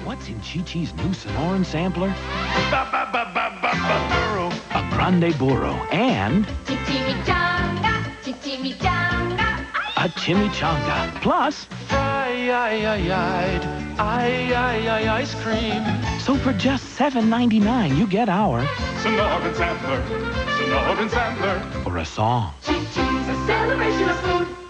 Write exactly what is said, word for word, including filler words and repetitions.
What's in Chi-Chi's new Sonoran sampler? Ba-ba-ba-ba-ba-burro. A grande burro and Chimichanga, chimichanga. a chimichanga. Plus, Fry-yi-yi-yide, I-yi-yi ice cream. so for just seven ninety-nine, you get our Sonoran Sampler, Sonoran Sampler. or a song. Chi-Chi's a celebration of food.